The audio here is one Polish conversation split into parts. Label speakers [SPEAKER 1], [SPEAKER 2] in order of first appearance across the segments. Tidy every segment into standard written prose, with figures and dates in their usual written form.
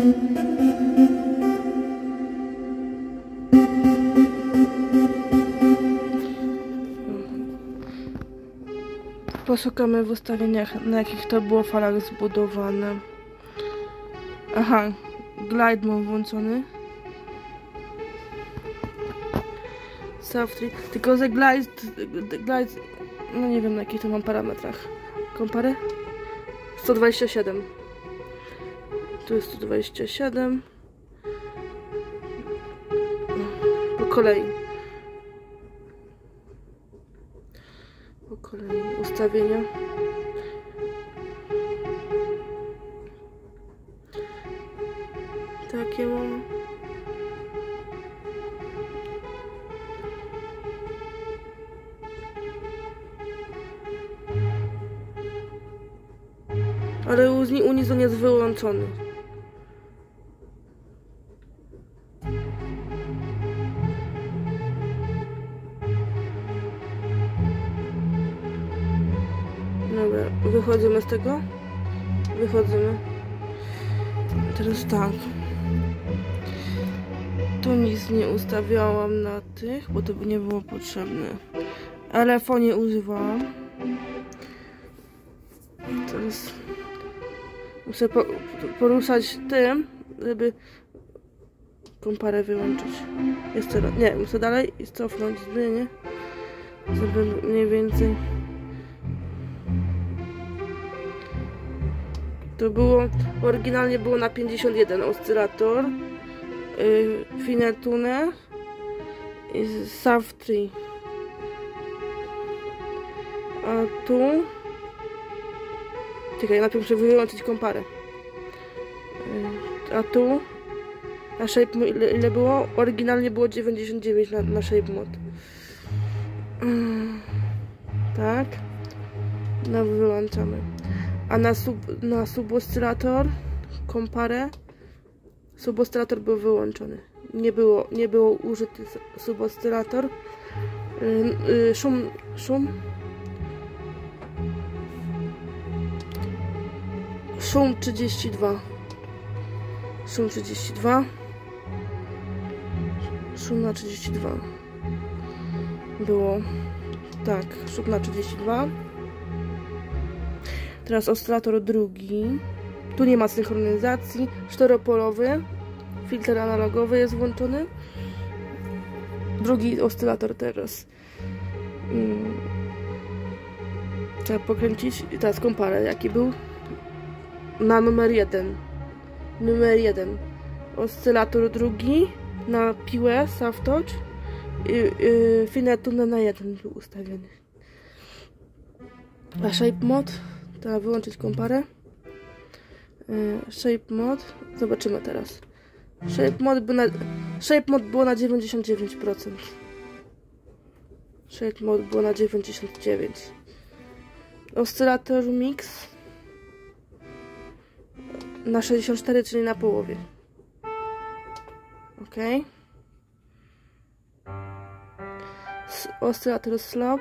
[SPEAKER 1] Poszukamy w ustawieniach, na jakich to było falach zbudowane. Aha, glide mam włączony. Softly. Tylko że glide, no nie wiem na jakich to mam parametrach. Compare? 127. Tu jest 127. Po kolei. Po kolei ustawienia. Takie mam. Ale unizon jest wyłączony. Dobra, wychodzimy z tego. Wychodzimy. Teraz tak. Tu nic nie ustawiałam na tych, bo to by nie było potrzebne. Ale fonie używałam. Teraz muszę poruszać tym, żeby komparę wyłączyć. Jeszcze raz. Nie, muszę dalej i cofnąć zmienię. Żeby mniej więcej. To było, oryginalnie było na 51 oscylator, Finetune i Softly. A tu... Czekaj, najpierw muszę wyłączyć komparę. A tu... Na Shape Mode ile było? Oryginalnie było 99 na Shape Mode. Tak. No wyłączamy. A na suboscylator, komparę, suboscylator był wyłączony. Nie było użyty suboscylator. Szum. Szum 32. Szum 32. Szum na 32. Było. Tak, szum na 32. Teraz oscylator drugi. Tu nie ma synchronizacji. Czteropolowy. Filtr analogowy jest włączony. Drugi oscylator teraz. Trzeba pokręcić. I teraz komparę. Jaki był? Na numer 1. Numer 1. Oscylator drugi. Na piłę Softouch. Finetune na 1 był ustawiony. A Shape Mode. Trzeba wyłączyć komparę. Shape Mode. Zobaczymy teraz. Shape Mode było na 99%. Shape Mode było na 99%. Oscylator Mix na 64, czyli na połowie. Ok. Oscylator Slope.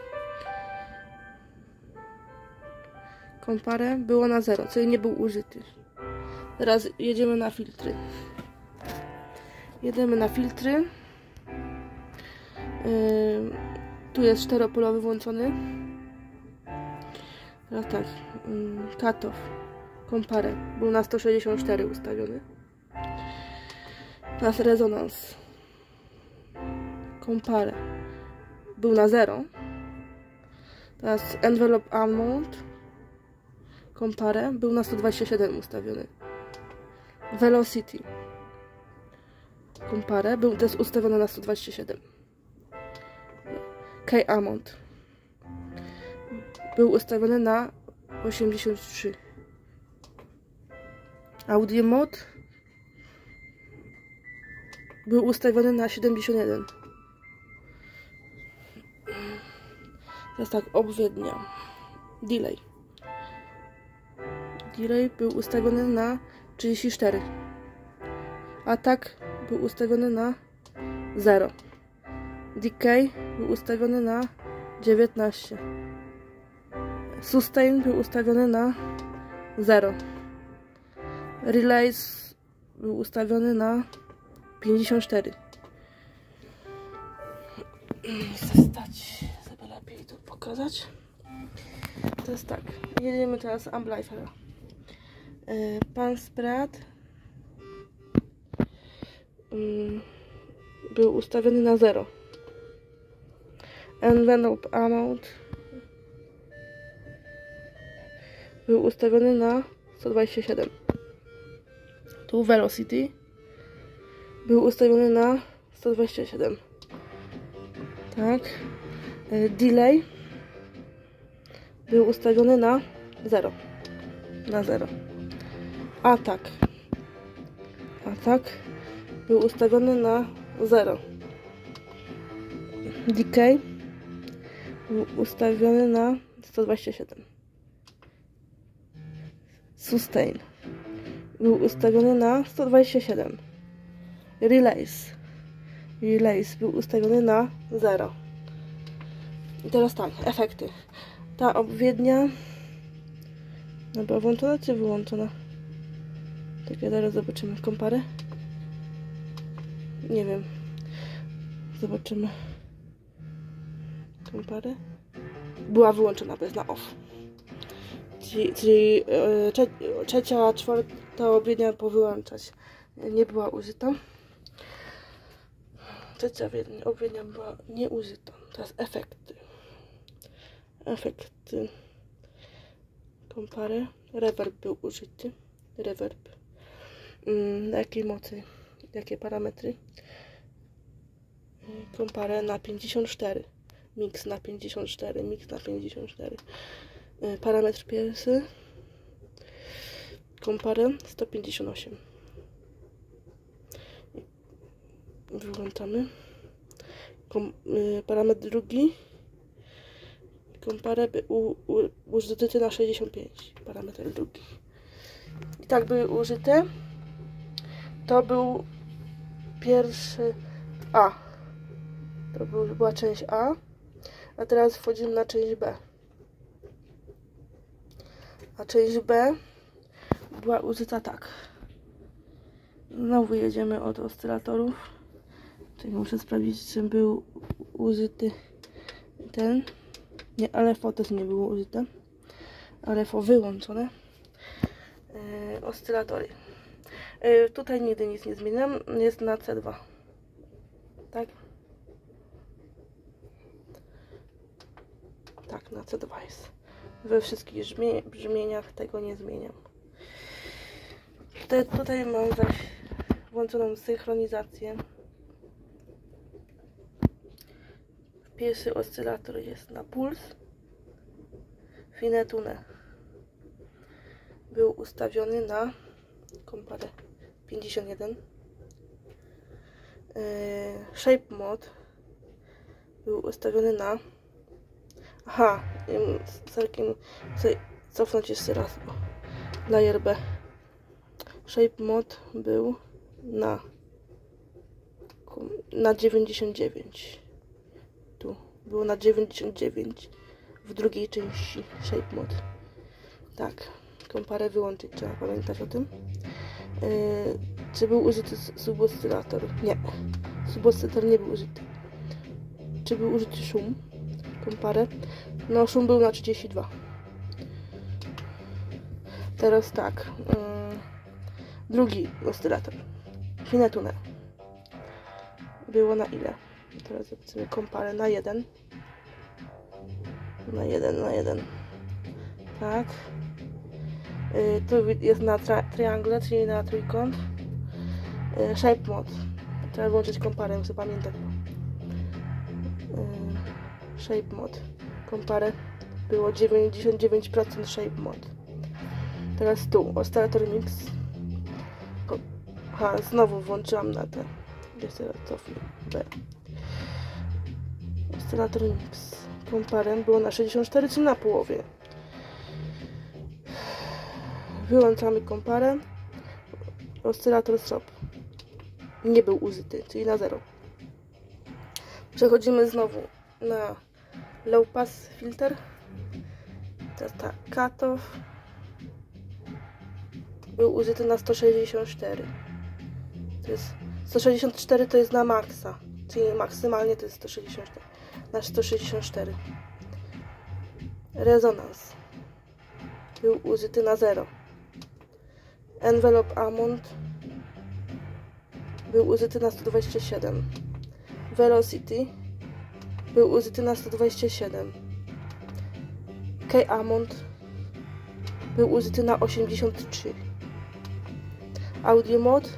[SPEAKER 1] Komparę było na 0, czyli nie był użyty. Teraz jedziemy na filtry. Jedziemy na filtry. Tu jest czteropolowy włączony. Teraz tak. Cutoff. Komparę. Był na 164 ustawiony. Teraz rezonans. Komparę. Był na 0. Teraz envelope amount. Komparę. Był na 127 ustawiony. Velocity. Komparę. Był też ustawiony na 127. K-amount. Był ustawiony na 83. Audio mode. Był ustawiony na 71. Teraz tak, obwiednia. Delay. Delay był ustawiony na 34. Atak był ustawiony na 0. Decay był ustawiony na 19. Sustain był ustawiony na 0. Relays był ustawiony na 54. Chcę stać, żeby lepiej to pokazać. To jest tak. Jedziemy teraz Amplifier. Pan spread był ustawiony na 0. Envelope amount był ustawiony na 127. Tu velocity był ustawiony na 127. Tak. Delay był ustawiony na 0. Na 0. Atak był ustawiony na 0. Decay był ustawiony na 127. Sustain był ustawiony na 127. Release był ustawiony na 0. I teraz tak, efekty. Ta odpowiednia była włączona czy wyłączona? Tak, zaraz zobaczymy. Komparę? Nie wiem. Zobaczymy. Komparę? Była wyłączona, bez na off. Czyli trzecia, czwarta odpowiednia powyłączać. Nie była użyta. Trzecia odpowiednia była nieużyta. Teraz efekty. Efekty. Komparę. Reverb był użyty. Reverb. Na jakiej mocy? Jakie parametry? Komparę na 54. Mix na 54. Mix na 54. Parametr pierwszy. Komparę 158. Wyłączamy. Parametr drugi. Komparę użyty na 65. Parametr drugi. I tak były użyte. To był pierwszy A. To była część A. A teraz wchodzimy na część B. A część B była użyta tak. Znowu jedziemy od oscylatorów. Czyli muszę sprawdzić, czy był użyty ten. Nie, LFO też nie było użyte. LFO wyłączone. Oscylatory. Tutaj nigdy nic nie zmieniam. Jest na C2. Tak? Tak, na C2 jest. We wszystkich brzmieniach tego nie zmieniam. Tutaj mam zaś włączoną synchronizację. Pierwszy oscylator jest na puls. Fine tune był ustawiony na komparę 51. Shape mode był ustawiony na... Aha, całkiem chcę cofnąć jeszcze raz. Layer B. Shape mode był na 99. Tu było na 99 w drugiej części shape mode. Tak, komparę wyłączyć, trzeba pamiętać o tym. Czy był użyty suboscylator? Nie, suboscylator nie był użyty. Czy był użyty szum? Komparę. No, szum był na 32. Teraz tak. Drugi oscylator. Fine tune. Było na ile? Teraz zobaczymy komparę na 1. Na 1. Tak. Tu jest na triangle, czyli na trójkąt. Shape mode. Trzeba włączyć komparę, muszę pamiętać. Shape mode. Komparę. Było 99% shape mode. Teraz tu. Oscylator mix. Aha, znowu włączyłam na te. Jeszcze raz cofnę. B. Oscylator mix. Komparę było na 64, czy na połowie. Wyłączamy komparę. Oscylator stop. Nie był użyty, czyli na 0. Przechodzimy znowu na low pass filter. Teraz tak, cutoff był użyty na 164. To jest 164 to jest na maksa, czyli maksymalnie to jest 164. Na 164. Rezonans był użyty na 0. Envelope Amount był użyty na 127. Velocity był użyty na 127. K-Amount był użyty na 83. Audio Mode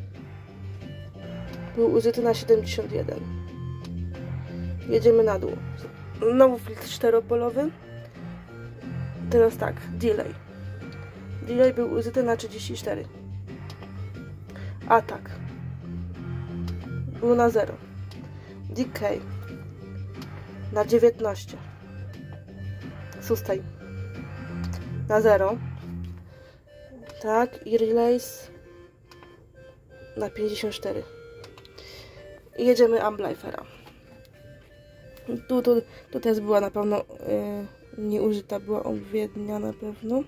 [SPEAKER 1] był użyty na 71. Jedziemy na dół. Znowu filtr czteropolowy. Teraz tak, delay. Delay był użyty na 34. Atak był na 0. Decay na 19. Sustain na 0. Tak, i release na 54. I jedziemy Amplifera. Tu też była na pewno nieużyta, była odpowiednia na pewno.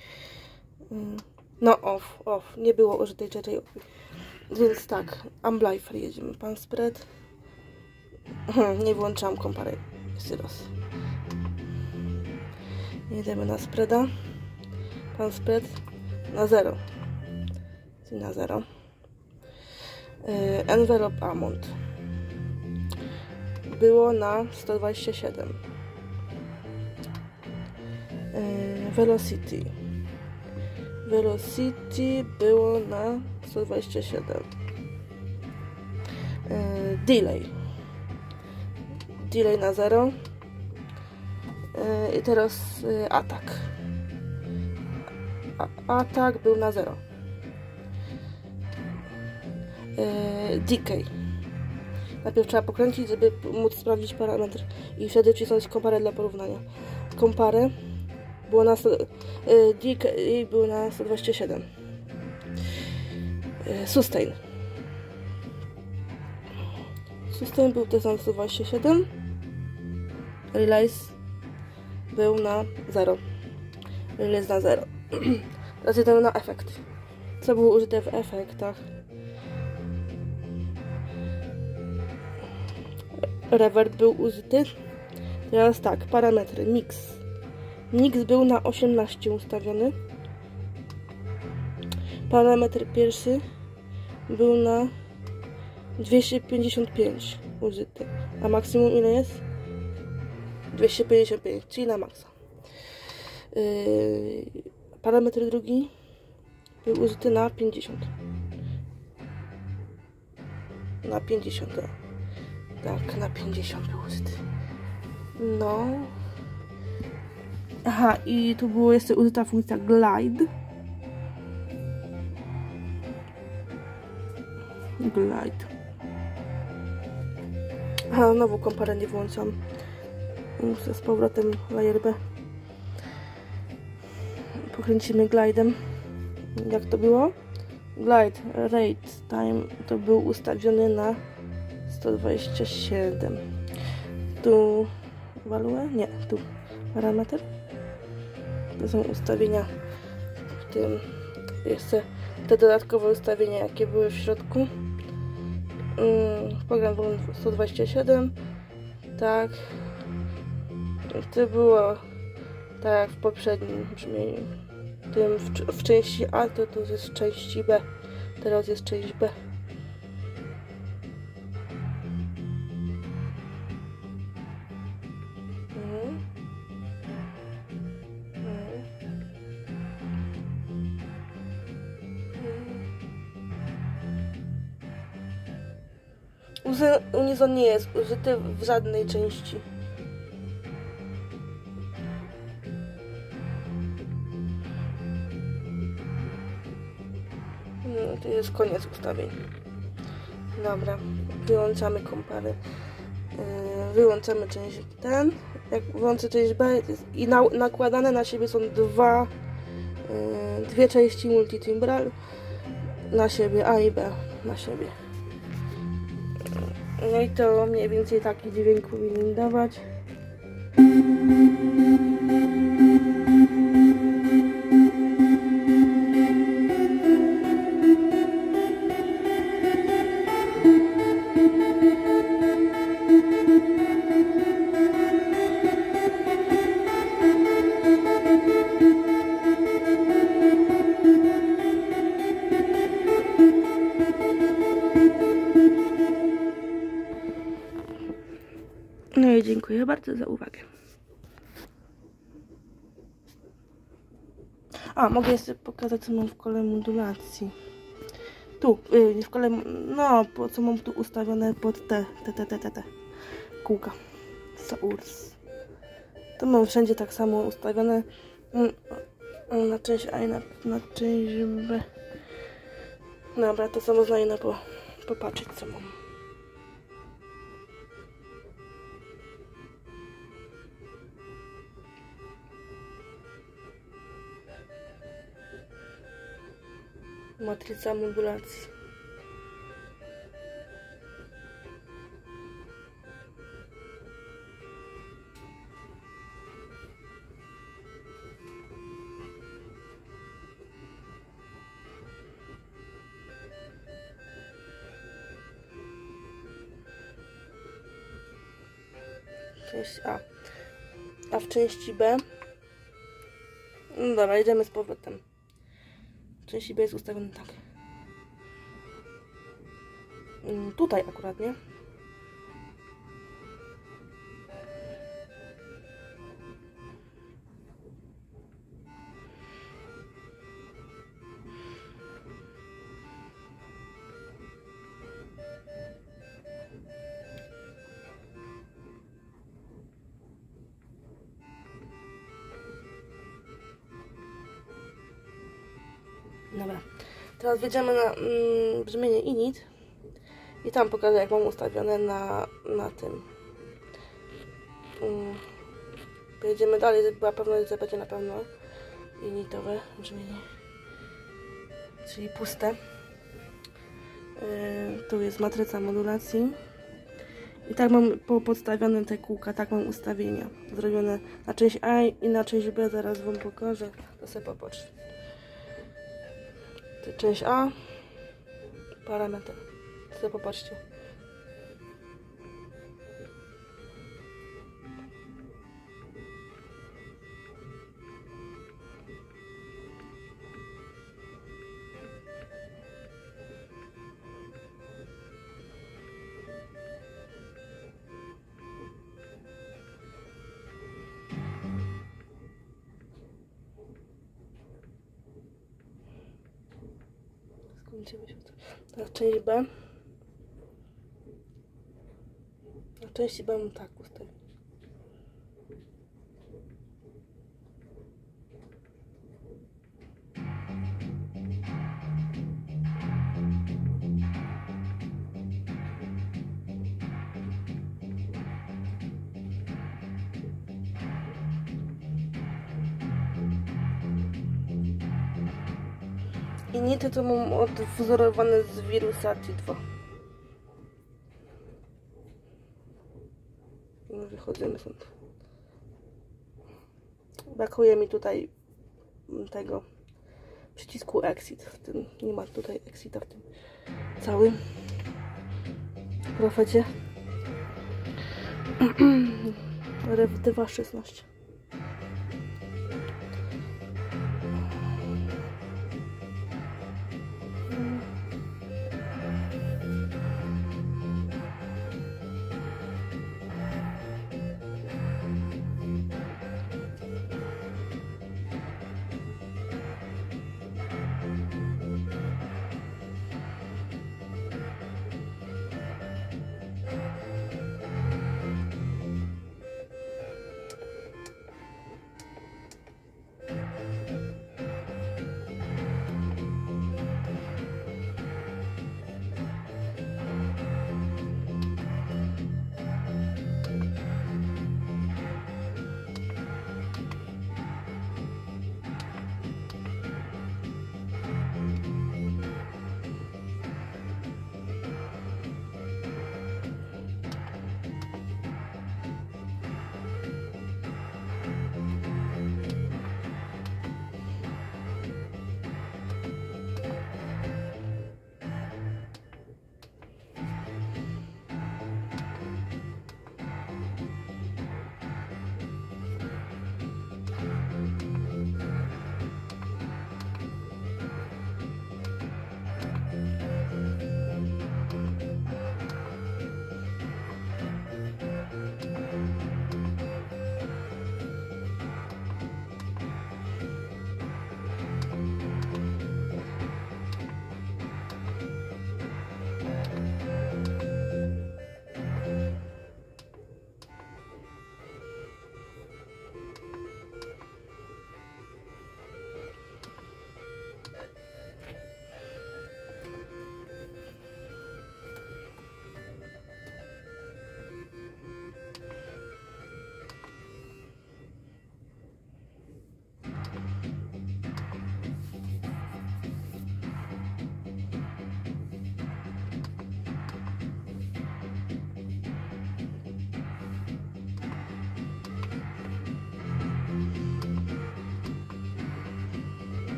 [SPEAKER 1] No off, nie było użytej JJ. Więc tak, Amplifier jedziemy. Pan spread. Nie włączam kompary. Jeszcze raz. Jedziemy na spreada. Pan spread na 0. Czyli na 0. Envelope Amount było na 127. Velocity było na 127. Delay na 0. I teraz atak. Atak był na 0. Decay. Najpierw trzeba pokręcić, żeby móc sprawdzić parametr i wtedy wcisnąć komparę dla porównania. Komparę było na decay było na 127. Sustain był też na 127. Release był na 0. Release na 0. Teraz jedziemy na efekt. Co było użyte w efektach? Reverb był użyty. Teraz tak, parametry. Mix był na 18 ustawiony. Parametr pierwszy był na 255 użyty. A maksimum ile jest? 255, czyli na maksa. Parametr drugi był użyty na 50. Na 50. Tak, na 50 był użyty. No. Aha, i tu było jeszcze użyta funkcja glide. Aha, znowu komparę nie włączam. Muszę z powrotem layer B. Pokręcimy glidem. Jak to było? Glide rate time to był ustawiony na 127. Tu value? Nie, tu parametr. To są ustawienia w tym. Jeszcze te dodatkowe ustawienia, jakie były w środku. Program był 127. Tak. To było tak jak w poprzednim brzmieniu. W części A to jest części B. Teraz jest część B. Unison nie jest użyty w żadnej części. No, to jest koniec ustawień. Dobra, wyłączamy komparę. Wyłączamy część ten. Jak włączę część B i nakładane na siebie są dwie części multitimbral na siebie, A i B na siebie. No i to mniej więcej taki dźwięk powinien dawać. dziękuję bardzo za uwagę. A, mogę jeszcze pokazać, co mam w kole modulacji. Tu, w kole, no, co mam tu ustawione pod te kółka. Saurs. To mam wszędzie tak samo ustawione. Na część A i na część B. Dobra, to samo znajdę popatrzeć, co mam. Matryca modulacji. Część A. A w części B. No dobra, idziemy z powrotem. W części B jest ustawiony tak. Tutaj akurat, nie? Dobra, teraz wjedziemy na brzmienie init i tam pokażę, jak mam ustawione na tym. Pojedziemy dalej, żeby była pewność, że będzie na pewno initowe brzmienie, czyli puste. Tu jest matryca modulacji i tak mam podstawione te kółka, tak mam ustawienia zrobione na część A i na część B, zaraz wam pokażę, to sobie popatrzcie. Część A, parametr, sobie popatrzcie. Teraz część B. Na części B mam tak ustawić. I nity to mam odwzorowane z Virusati 2. No, wychodzimy stąd. Brakuje mi tutaj tego przycisku exit. W tym nie ma tutaj exita w tym całym profecie. Rev 2.16.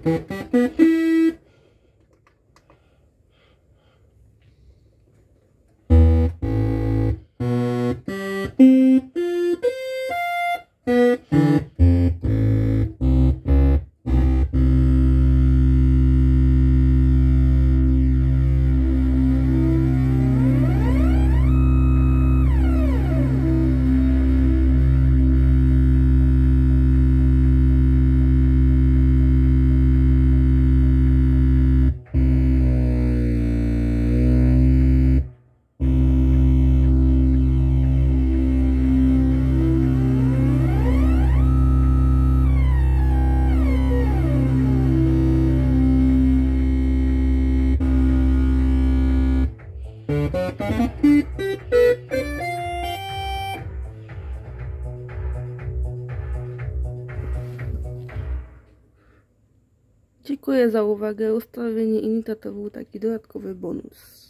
[SPEAKER 1] Dziękuję za uwagę. Ustawienie inita to był taki dodatkowy bonus.